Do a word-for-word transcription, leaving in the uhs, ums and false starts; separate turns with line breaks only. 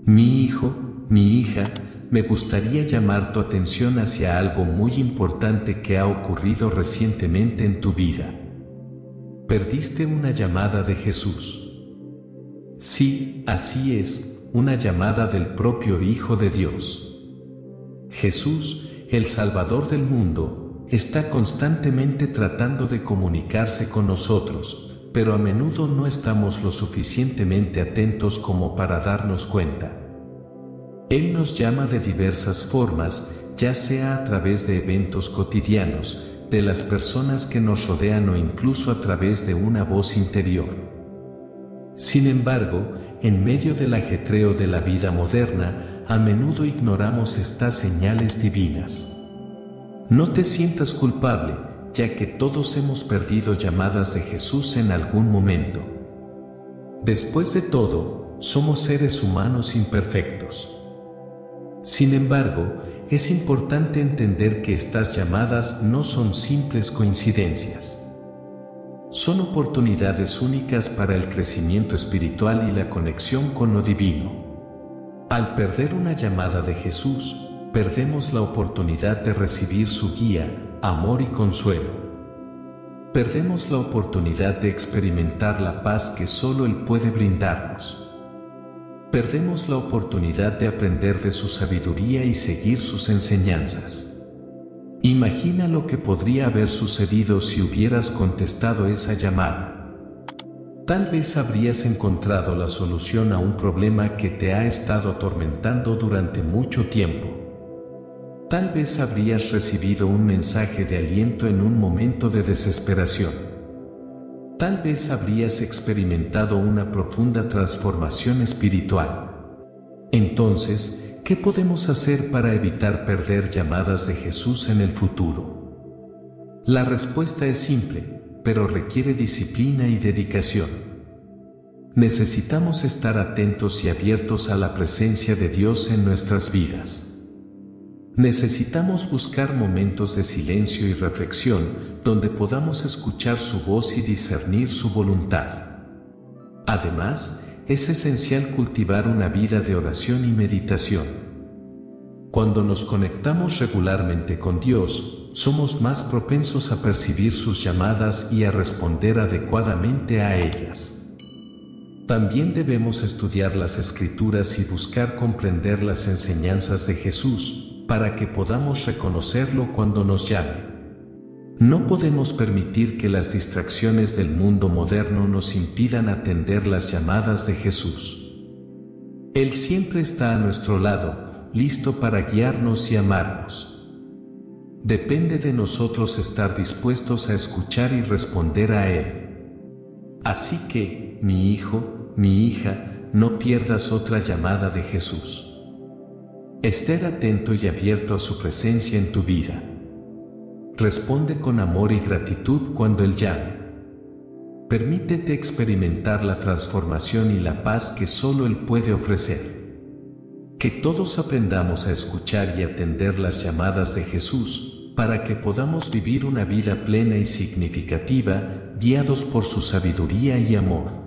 Mi hijo, mi hija, me gustaría llamar tu atención hacia algo muy importante que ha ocurrido recientemente en tu vida. Perdiste una llamada de Jesús. Sí, así es, una llamada del propio Hijo de Dios. Jesús, el Salvador del mundo, está constantemente tratando de comunicarse con nosotros, pero a menudo no estamos lo suficientemente atentos como para darnos cuenta. Él nos llama de diversas formas, ya sea a través de eventos cotidianos, de las personas que nos rodean o incluso a través de una voz interior. Sin embargo, en medio del ajetreo de la vida moderna, a menudo ignoramos estas señales divinas. No te sientas culpable, ya que todos hemos perdido llamadas de Jesús en algún momento. Después de todo, somos seres humanos imperfectos. Sin embargo, es importante entender que estas llamadas no son simples coincidencias. Son oportunidades únicas para el crecimiento espiritual y la conexión con lo divino. Al perder una llamada de Jesús, perdemos la oportunidad de recibir su guía, amor y consuelo. Perdemos la oportunidad de experimentar la paz que solo Él puede brindarnos. Perdemos la oportunidad de aprender de su sabiduría y seguir sus enseñanzas. Imagina lo que podría haber sucedido si hubieras contestado esa llamada. Tal vez habrías encontrado la solución a un problema que te ha estado atormentando durante mucho tiempo. Tal vez habrías recibido un mensaje de aliento en un momento de desesperación. Tal vez habrías experimentado una profunda transformación espiritual. Entonces, ¿qué podemos hacer para evitar perder llamadas de Jesús en el futuro? La respuesta es simple, pero requiere disciplina y dedicación. Necesitamos estar atentos y abiertos a la presencia de Dios en nuestras vidas. Necesitamos buscar momentos de silencio y reflexión donde podamos escuchar su voz y discernir su voluntad. Además, es esencial cultivar una vida de oración y meditación. Cuando nos conectamos regularmente con Dios, somos más propensos a percibir sus llamadas y a responder adecuadamente a ellas. También debemos estudiar las Escrituras y buscar comprender las enseñanzas de Jesús, para que podamos reconocerlo cuando nos llame. No podemos permitir que las distracciones del mundo moderno nos impidan atender las llamadas de Jesús. Él siempre está a nuestro lado, listo para guiarnos y amarnos. Depende de nosotros estar dispuestos a escuchar y responder a Él. Así que, mi hijo, mi hija, no pierdas otra llamada de Jesús. Estar atento y abierto a su presencia en tu vida. Responde con amor y gratitud cuando Él llame. Permítete experimentar la transformación y la paz que solo Él puede ofrecer. Que todos aprendamos a escuchar y atender las llamadas de Jesús, para que podamos vivir una vida plena y significativa, guiados por su sabiduría y amor.